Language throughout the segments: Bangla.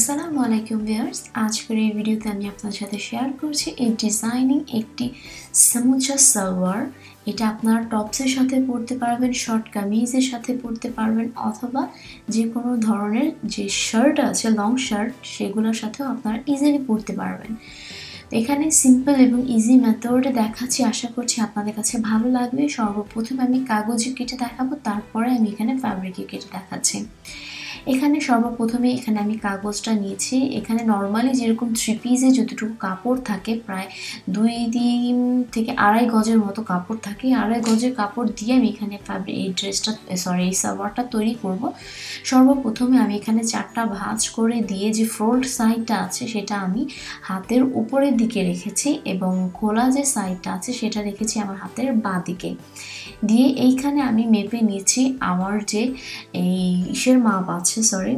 আসসালামু আলাইকুম ভিউয়ার্স, আজকের এই ভিডিওতে আমি আপনাদের সাথে শেয়ার করছি এই ডিজাইনিং একটি সামোচা সালোয়ার। এটা আপনারা টপসের সাথে পরতে পারবেন, শর্ট কামিজের সাথে পরতে পারবেন, অথবা যে কোনো ধরনের যে শার্ট আছে, লং শার্ট, সেগুলোর সাথেও আপনারা ইজিলি পরতে পারবেন। এখানে সিম্পল এবং ইজি মেথডে দেখাচ্ছি, আশা করছি আপনাদের কাছে ভালো লাগবে। সর্বপ্রথম আমি কাগজে কেটে দেখাবো, তারপরে আমি এখানে ফ্যাব্রিকে কেটে দেখাচ্ছি। এখানে সর্বপ্রথমে আমি কাগজটা নিয়েছি। এখানে নর্মালি যেরকম থ্রি পিসে যতটুকু কাপড় থাকে, প্রায় 2-3 থেকে 2.5 গজের মতো কাপড় থাকে। 2.5 গজের কাপড় দিয়ে আমি এখানে এই সালোয়ারটা তৈরি করব। সর্বপ্রথমে আমি এখানে 4টা ভাঁজ করে দিয়ে যে ফ্রন্ট সাইডটা আছে সেটা আমি হাতের উপরের দিকে রেখেছি, এবং খোলা যে সাইডটা আছে সেটা রেখেছি আমার হাতের বাঁ দিকে। দিয়ে এইখানে আমি মেপে নিয়েছি আমার যে ইসের মাপ আছে,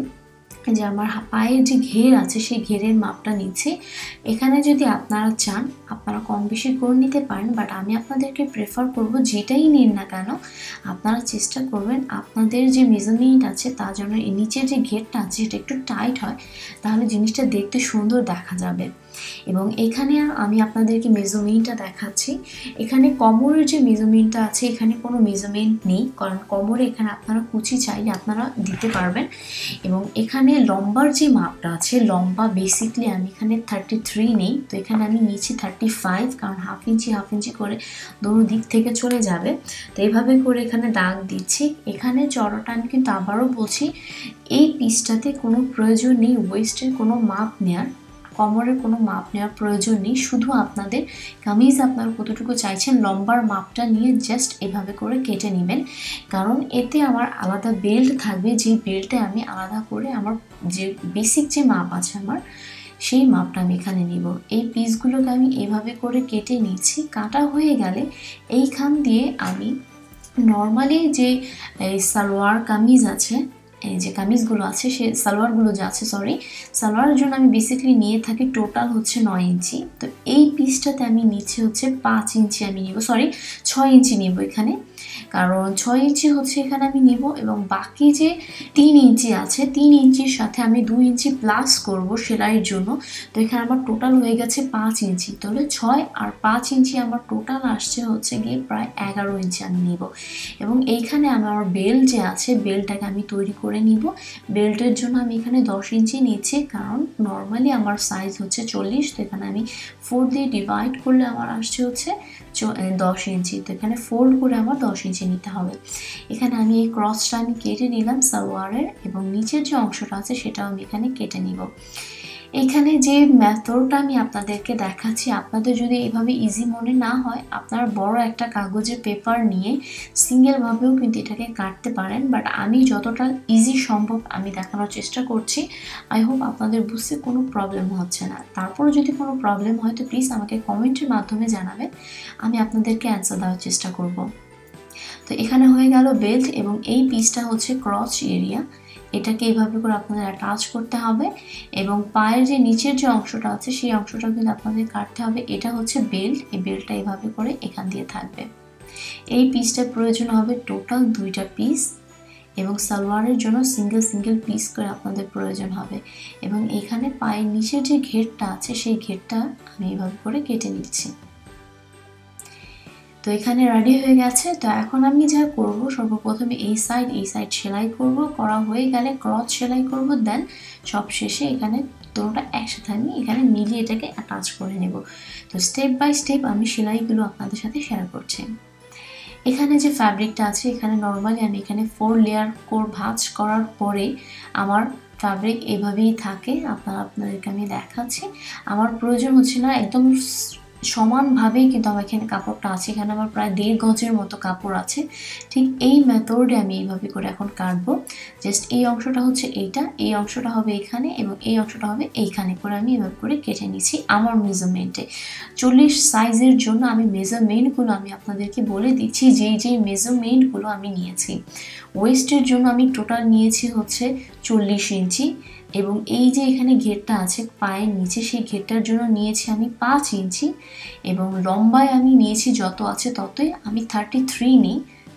যে আমার পায়ের যে ঘের আছে সেই ঘেরের মাপটা নিচ্ছি। এখানে যদি আপনারা চান আপনারা কম বেশি করে নিতে পারেন, বাট আমি আপনাদেরকে প্রেফার করব যেটাই নিন না কেন আপনারা চেষ্টা করবেন আপনাদের যে মেজারমেন্ট আছে তার জন্য এই নিচের যে ঘেরটা আছে সেটা একটু টাইট হয়, তাহলে জিনিসটা দেখতে সুন্দর দেখা যাবে। এবং এখানে আমি আপনাদেরকে মেজারমেন্টটা দেখাচ্ছি। এখানে কোমরের যে মেজারমেন্টটা আছে এখানে কোনো মেজারমেন্ট নেই, কারণ কোমরে এখানে আপনারা কুচি চাইলে আপনারা দিতে পারবেন। এবং এখানে লম্বার যে মাপটা আছে, লম্বা বেসিকলি আমি এখানে 33 নেই, তো এখানে আমি নিয়েছি 35, কারণ হাফ ইঞ্চি করে দোনো দিক থেকে চলে যাবে। তো এইভাবে করে এখানে দাগ দিচ্ছি। এখানে চড়াটা আমি কিন্তু আবারও বলছি, এই পিসটাতে কোনো প্রয়োজন নেই ওয়েস্টের কোনো মাপ নেওয়ার, কোমরের কোনো মাপ নেওয়ার প্রয়োজন নেই। শুধু আপনাদের কামিজ আপনারা কতটুকু চাইছেন লম্বার মাপটা নিয়ে জাস্ট এভাবে করে কেটে নেবেন, কারণ এতে আমার আলাদা বেল্ট থাকবে, যে বেল্টে আমি আলাদা করে আমার যে বেসিক যে মাপ আছে আমার সেই মাপটা আমি এখানে নিব। এই পিসগুলোকে আমি এভাবে করে কেটে নিচ্ছি। কাটা হয়ে গেলে এইখান দিয়ে আমি নর্মালি যে সালোয়ার কামিজ আছে, এই যে কামিজগুলো আছে সে সালোয়ারগুলো যে আছে সালোয়ারের জন্য আমি বেসিক্যালি নিয়ে থাকি টোটাল হচ্ছে 9 ইঞ্চি। তো এই পিসটাতে আমি নিচে হচ্ছে 5 ইঞ্চি আমি নিব, 6 ইঞ্চি নিব এখানে, কারণ 6 ইঞ্চি হচ্ছে এখানে আমি নিব, এবং বাকি যে 3 ইঞ্চি আছে 3 ইঞ্চির সাথে আমি 2 ইঞ্চি প্লাস করব সেলাইয়ের জন্য। তো এখানে আমার টোটাল হয়ে গেছে 5 ইঞ্চি, তাহলে 6 আর 5 ইঞ্চি আমার টোটাল আসছে হচ্ছে গিয়ে প্রায় 11 ইঞ্চি আমি নিব। এবং এইখানে আমার বেল্ট যে আছে বেল্টটাকে আমি তৈরি করে নিব। বেল্টের জন্য আমি এখানে 10 ইঞ্চি নিচ্ছি, কারণ নর্মালি আমার সাইজ হচ্ছে 40, তো এখানে আমি 4 দিয়ে ডিভাইড করলে আমার আসছে হচ্ছে 10 ইঞ্চি, তো এখানে ফোল্ড করে আমার 10 ইঞ্চি নিতে হবে। এখানে আমি এই ক্রসটা আমি কেটে নিলাম সালোয়ারের, এবং নিচের যে অংশটা আছে সেটাও আমি এখানে কেটে নিব। এখানে যে মেথডটা আমি আপনাদেরকে দেখাচ্ছি, আপনাদের যদি এভাবে ইজি মনে না হয় আপনারা বড় একটা কাগজের পেপার নিয়ে সিঙ্গেলভাবেও কিন্তু এটাকে কাটতে পারেন, বাট আমি যতটা ইজি সম্ভব আমি দেখানোর চেষ্টা করছি। আই হোপ আপনাদের বুঝতে কোনো প্রবলেম হচ্ছে না। তারপরে যদি কোনো প্রবলেম হয় তো প্লিজ আমাকে কমেন্টের মাধ্যমে জানাবেন, আমি আপনাদেরকে অ্যান্সার দেওয়ার চেষ্টা করব। তো এখানে হয়ে গেল বেল্ট, এবং এই পিসটা হচ্ছে ক্রস এরিয়া, এটাকে এইভাবে করে আপনাদের অ্যাটাচ করতে হবে। এবং পায়ের যে নিচের যে অংশটা আছে সেই অংশটা কিন্তু আপনাদের কাটতে হবে। এটা হচ্ছে বেল্ট, এই বেল্টটা এইভাবে করে এখান দিয়ে থাকবে। এই পিসটার প্রয়োজন হবে টোটাল 2টা পিস, এবং সালোয়ারের জন্য সিঙ্গেল পিস করে আপনাদের প্রয়োজন হবে। এবং এখানে পায়ের নিচের যে ঘেরটা আছে সেই ঘেরটা আমি এইভাবে করে কেটে নিচ্ছি। তো এখানে রেডি হয়ে গেছে। তো এখন আমি যা করব, সর্বপ্রথমে এই সাইড সেলাই করব, করা হয়ে গেলে ক্রস সেলাই করব, দেন সব শেষে এখানে দুটোটা একসাথে আমি এখানে মিলিয়ে এটাকে অ্যাটাচ করে নেব। তো স্টেপ বাই স্টেপ আমি সেলাইগুলো আপনাদের সাথে শেয়ার করছি। এখানে যে ফ্যাব্রিকটা আছে এখানে নর্মালি আমি এখানে 4 লেয়ার ভাঁজ করার পরে আমার ফ্যাব্রিক এভাবেই থাকে। আপনাদেরকে আমি দেখাচ্ছি। আমার প্রয়োজন হচ্ছে না একদম সমানভাবেই কিন্তু আমার এখানে কাপড়টা আছে, এখানে আমার প্রায় 1.5 গজের মতো কাপড় আছে। ঠিক এই মেথডে আমি এইভাবে করে এখন কাটবো। জাস্ট এই অংশটা হচ্ছে এইটা, এই অংশটা হবে এখানে, এবং এই অংশটা হবে এইখানে করে আমি এভাবে করে কেটে নিচ্ছি আমার মেজারমেন্টে। 40 সাইজের জন্য আমি মেজারমেন্টগুলো আমি আপনাদেরকে বলে দিচ্ছি, যেই মেজারমেন্টগুলো আমি নিয়েছি। ওয়েস্টের জন্য আমি টোটাল নিয়েছি হচ্ছে 40 ইঞ্চি, এবং এই যে এখানে ঘেরটা আছে পায়ের নিচে সেই ঘেরটার জন্য নিয়েছি আমি 5 ইঞ্চি, এবং লম্বায় আমি নিয়েছি যত আছে ততই, আমি 33 নিই,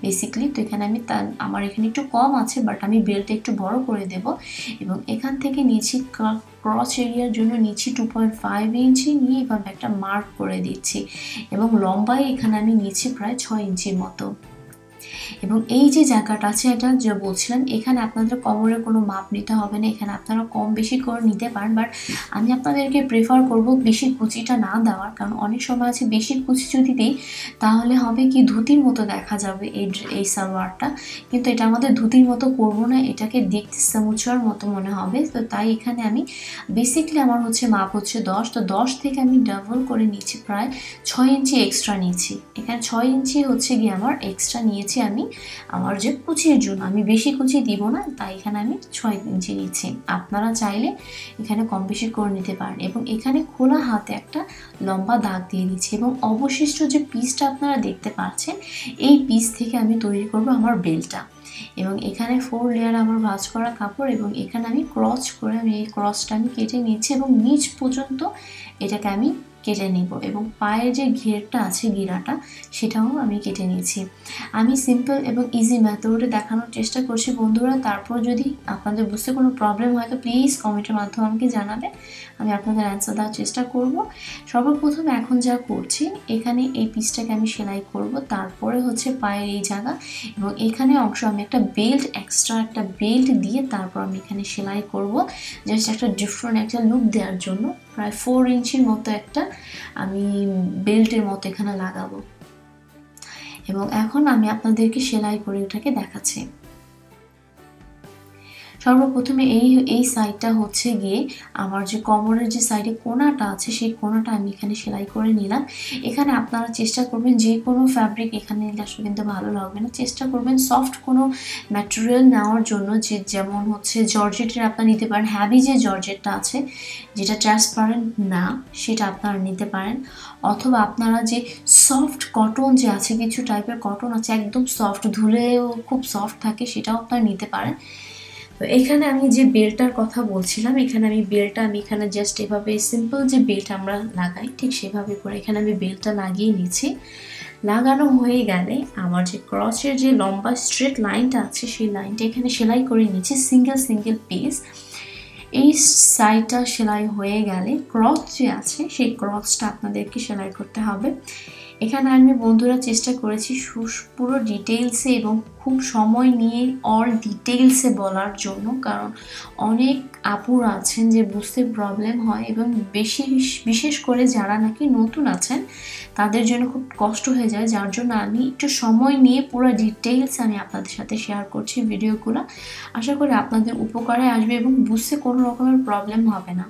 বেসিক্যালি। তো এখানে আমি আমার এখানে একটু কম আছে, বাট আমি বেল্টটা একটু বড় করে দেব। এবং এখান থেকে নিয়েছি ক্রস এরিয়ার জন্য নিয়েছি 2.5 ইঞ্চি, নিয়ে এভাবে একটা মার্ক করে দিচ্ছি। এবং লম্বায় এখানে আমি নিয়েছি প্রায় 6 ইঞ্চির মতো। এবং এই যে জায়গাটা আছে, এটা যে বলছিলাম, এখানে আপনাদের কোমরের কোনো মাপ নিতে হবে না, এখানে আপনারা কম বেশি করে নিতে পারেন। বাট আমি আপনাদেরকে প্রেফার করব বেশি কুচিটা না দেওয়ার, কারণ অনেক সময় আছে বেশি কুচি যদি দিই তাহলে হবে কি ধুতির মতো দেখা যাবে এই সালোয়ারটা, কিন্তু এটা আমাদের ধুতির মতো করব না, এটাকে দেখতে সামুচার মতো মনে হবে। তো তাই এখানে আমি বেসিক্যালি আমার হচ্ছে মাপ হচ্ছে 10, তো 10 থেকে আমি ডাবল করে নিচ্ছি, প্রায় 6 ইঞ্চি এক্সট্রা নিয়েছি। এখানে 6 ইঞ্চি হচ্ছে গিয়ে আমার এক্সট্রা নিয়েছি আমি আমার যে কুচির জন্য, আমি বেশি কুচি দিব না, তাই এখানে আমি 6 ইঞ্চি নিচ্ছি। আপনারা চাইলে এখানে কম বেশি করে নিতে পারেন। এবং এখানে খোলা হাতে একটা লম্বা দাগ দিয়ে দিচ্ছি। এবং অবশিষ্ট যে পিসটা আপনারা দেখতে পাচ্ছেন, এই পিস থেকে আমি তৈরি করব আমার বেল্টটা। এবং এখানে 4 লেয়ার আমার ভাঁজ করা কাপড়, এবং এখানে আমি ক্রস করে আমি এই ক্রসটা আমি কেটে নিচ্ছি এবং নিচ পর্যন্ত এটাকে আমি কেটে নিব। এবং পায়ের যে ঘেরটা আছে, গিরাটা, সেটাও আমি কেটে নিয়েছি। আমি সিম্পল এবং ইজি মেথডে দেখানোর চেষ্টা করছি বন্ধুরা। তারপর যদি আপনাদের বুঝতে কোনো প্রবলেম হয় তো প্লিজ কমেন্টের মাধ্যমে আমাকে জানাবে, আমি আপনাদের অ্যান্সার দেওয়ার চেষ্টা করব। সর্বপ্রথম এখন যা করছি, এখানে এই পিসটাকে আমি সেলাই করব, তারপরে হচ্ছে পায়ের এই জায়গা এবং এখানে অংশ আমি একটা বেল্ট, এক্সট্রা একটা বেল্ট দিয়ে তারপর আমি এখানে সেলাই করব, জাস্ট একটা ডিফারেন্ট একটা লুক দেওয়ার জন্য। প্রায় 4 ইঞ্চির মতো একটা আমি বেল্টের মতো এখানে লাগাবো। এবং এখন আমি আপনাদেরকে সেলাই করে ওটাকে দেখাচ্ছি। সর্বপ্রথমে এই সাইডটা হচ্ছে গিয়ে আমার যে কোমরের যে সাইডে কোনাটা আছে, সেই কোনাটা আমি এখানে সেলাই করে নিলাম। এখানে আপনারা চেষ্টা করবেন যে কোনো ফ্যাব্রিক এখানে নিলে আসলে কিন্তু ভালো লাগবে না, চেষ্টা করবেন সফট কোনো ম্যাটেরিয়াল নেওয়ার জন্য, যেমন হচ্ছে জর্জেটের আপনারা নিতে পারেন, হ্যাভি যে জর্জেটটা আছে যেটা ট্রান্সপারেন্ট না, সেটা আপনারা নিতে পারেন। অথবা আপনারা যে সফট কটন যে আছে, কিছু টাইপের কটন আছে একদম সফট, ধুলেও খুব সফট থাকে, সেটাও আপনারা নিতে পারেন। তো এখানে আমি যে বেল্টটার কথা বলছিলাম, এখানে আমি বেল্টটা এখানে জাস্ট এভাবে সিম্পল যে বেল্ট আমরা লাগাই ঠিক সেভাবে করে এখানে আমি বেল্টটা লাগিয়ে নিচ্ছি। লাগানো হয়ে গেলে আমার যে ক্রসের যে লম্বা স্ট্রেট লাইনটা আছে, সেই লাইনটা এখানে সেলাই করে নিচ্ছি সিঙ্গেল পিস। এই সাইডটা সেলাই হয়ে গেলে ক্রস যে আছে, সেই ক্রসটা আপনাদেরকে সেলাই করতে হবে। এখানে আমি বন্ধুরা চেষ্টা করেছি পুরো ডিটেলসে এবং খুব সময় নিয়ে অল ডিটেলসে বলার জন্য, কারণ অনেক আপুরা আছেন যে বুঝতে প্রবলেম হয়, এবং বিশেষ করে যারা নাকি নতুন আছেন তাদের জন্য খুব কষ্ট হয়ে যায়, যার জন্য আমি একটু সময় নিয়ে পুরো ডিটেলস আমি আপনাদের সাথে শেয়ার করছি ভিডিওগুলো। আশা করি আপনাদের উপকারে আসবে এবং বুঝতে কোনো রকমের প্রবলেম হবে না।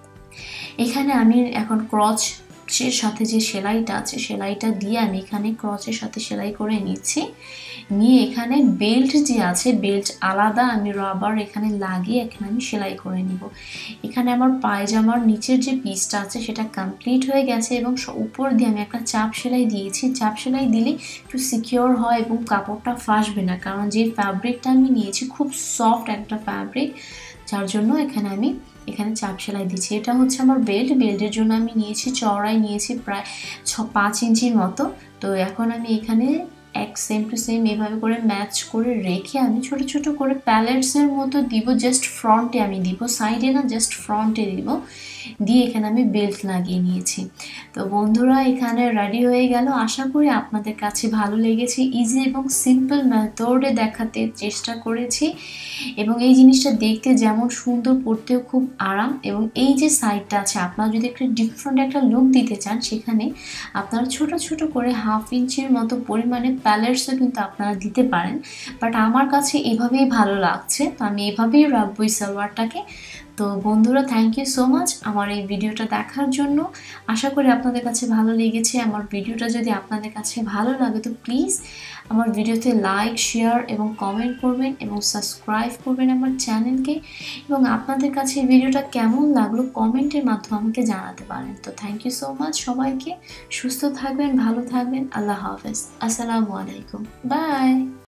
এখানে আমি এখন ক্রচের সাথে যে সেলাইটা আছে, সেলাইটা দিয়ে আমি এখানে ক্রচের সাথে সেলাই করে নিচ্ছি। নিয়ে এখানে বেল্ট যে আছে, বেল্ট আলাদা আমি রাবার এখানে লাগিয়ে এখানে আমি সেলাই করে নিব। এখানে আমার পায়জামার নিচের যে পিসটা আছে সেটা কমপ্লিট হয়ে গেছে, এবং উপর দিয়ে আমি একটা চাপ সেলাই দিয়েছি। চাপ সেলাই দিলে একটু সিকিওর হয় এবং কাপড়টা ফাঁসবে না, কারণ যে ফ্যাব্রিকটা আমি নিয়েছি খুব সফট একটা ফ্যাব্রিক, যার জন্য এখানে চাপ সেলাই দিচ্ছি। এটা হচ্ছে আমার বেল্টের জন্য আমি নিয়েছি, চওড়াই নিয়েছি প্রায় 5 ইঞ্চির মতো। তো এখন আমি এখানে সেম টু সেম এভাবে করে ম্যাচ করে রেখে আমি ছোট ছোট করে প্যালেটসের মতো দিব, জাস্ট ফ্রন্টে আমি দিব, সাইডে না, জাস্ট ফ্রন্টে দিব। দিয়ে এখানে আমি বেল্ট লাগিয়ে নিয়েছি। তো বন্ধুরা এখানে রেডি হয়ে গেল। আশা করি আপনাদের কাছে ভালো লেগেছে। ইজি এবং সিম্পল মেথডে দেখাতে চেষ্টা করেছি, এবং এই জিনিসটা দেখতে যেমন সুন্দর, পড়তেও খুব আরাম। এবং এই যে সাইডটা আছে, আপনারা যদি একটা ডিফারেন্ট একটা লুক দিতে চান, সেখানে আপনারা ছোট ছোট করে 1/2 ইঞ্চির মতো পরিমাণে প্যালেটসও কিন্তু আপনারা দিতে পারেন, বাট আমার কাছে এভাবেই ভালো লাগছে, তো আমি এভাবেই রাখবো এই সালোয়ারটাকে। তো বন্ধুরা থ্যাংক ইউ সো মাচ আমার এই ভিডিওটা দেখার জন্য। আশা করি আপনাদের কাছে ভালো লেগেছে। আমার ভিডিওটা যদি আপনাদের কাছে ভালো লাগে তো প্লিজ আমার ভিডিওতে লাইক, শেয়ার এবং কমেন্ট করবেন, এবং সাবস্ক্রাইব করবেন আমার চ্যানেলকে। এবং আপনাদের কাছে এই ভিডিওটা কেমন লাগলো কমেন্টের মাধ্যমে আমাকে জানাতে পারেন। তো থ্যাংক ইউ সো মাচ সবাইকে। সুস্থ থাকবেন, ভালো থাকবেন। আল্লাহ হাফেজ। আসসালামু আলাইকুম। বাই।